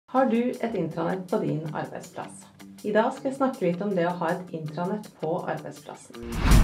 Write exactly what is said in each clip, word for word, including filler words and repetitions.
Har du et intranett på din arbeidsplass? I dag skal jeg snakke litt om det å ha et intranett på arbeidsplassen.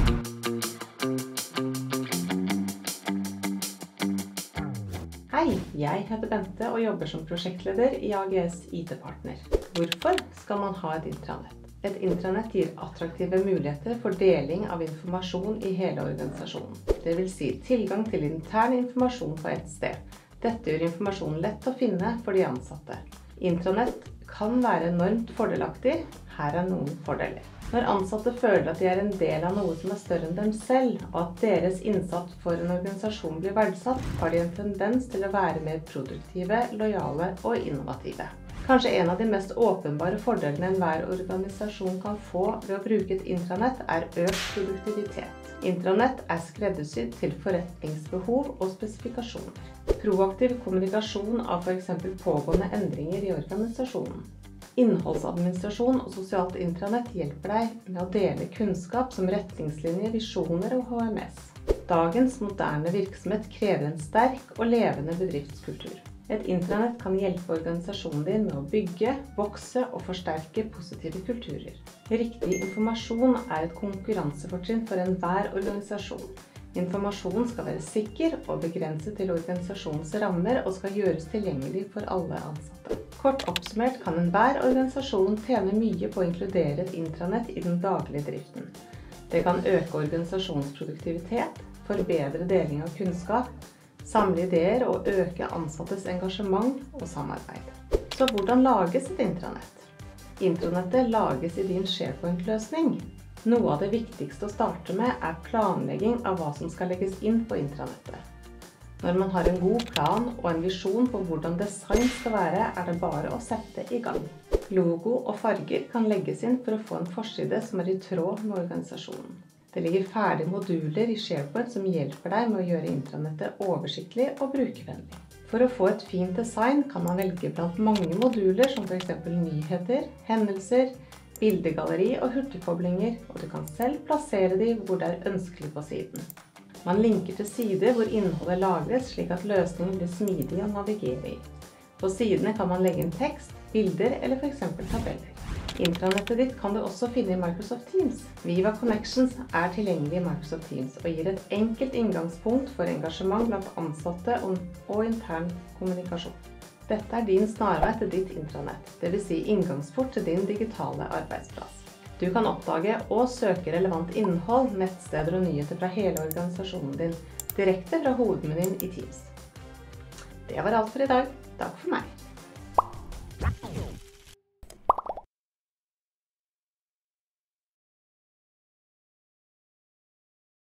Hei, jeg heter Bente og jobber som prosjektleder i A G S I T-partner. Hvorfor skal man ha et intranett? Et intranett gir attraktive muligheter for deling av informasjon i hele organisasjonen. Det vil si tilgang til intern informasjon på ett sted. Dette gjør informasjonen lett å finne for de ansatte. Intranett kan være enormt fordelaktig. Her er noen fordeler. Når ansatte føler at de er en del av noe som er større enn dem selv, og at deres innsats for en organisasjon blir verdsatt, har de en tendens til å være mer produktive, lojale og innovative. Kanskje en av de mest åpenbare fordelene enhver organisasjon kan få ved å bruke et intranett er økt produktivitet. Intranett er skreddersydd til forretningsbehov og spesifikasjoner. Proaktiv kommunikasjon av for eksempel pågående endringer i organisasjonen. Innholdsadministrasjon og sosialt intranett hjelper deg med å dele kunnskap som retningslinjer, visjoner og H M S. Dagens moderne virksomhet krever en sterk og levende bedriftskultur. Et intranett kan hjelpe organisasjonen din med å bygge, vokse og forsterke positive kulturer. Riktig informasjon er et konkurransefortrinn for enhver organisasjon. Informasjon skal være sikker og begrenset til organisasjonens rammer og skal gjøres tilgjengelig for alle ansatte. Kort oppsummert kan enhver organisasjon tjene mye på å inkludere et intranett i den daglige driften. Det kan øke organisasjonens produktivitet, forbedre deling av kunnskap, samle ideer og øke ansattes engasjement og samarbeid. Så hvordan lages et intranett? Intranettet lages i din SharePoint-løsning. Noe av det viktigste å starte med er planlegging av hva som skal legges inn på intranettet. Når man har en god plan og en visjon på hvordan design skal være, er det bare å sette i gang. Logo og farger kan legges inn for å få en forside som er i tråd med organisasjonen. Det ligger ferdige moduler i SharePoint som hjelper deg med å gjøre intranettet oversiktlig og brukervennlig. For å få et fint design kan man velge blant mange moduler som for eksempel nyheter, hendelser, bildegalleri og hurtigkoblinger, og du kan selv plassere de hvor det er ønskelig på siden. Man linker til sider hvor innholdet lagres slik at løsningen blir smidig å navigere i. På sidene kan man legge inn tekst, bilder eller for eksempel tabeller. Intranettet ditt kan du også finne i Microsoft Teams. Viva Connections er tilgjengelig i Microsoft Teams og gir et enkelt inngangspunkt for engasjement blant ansatte og intern kommunikasjon. Dette er din snarvei til ditt intranett, det vil si inngangsport til din digitale arbeidsplass. Du kan oppdage og søke relevant innhold, nettsteder og nyheter fra hele organisasjonen din, direkte fra hovedmenyen i Teams. Det var alt for i dag. Takk for meg.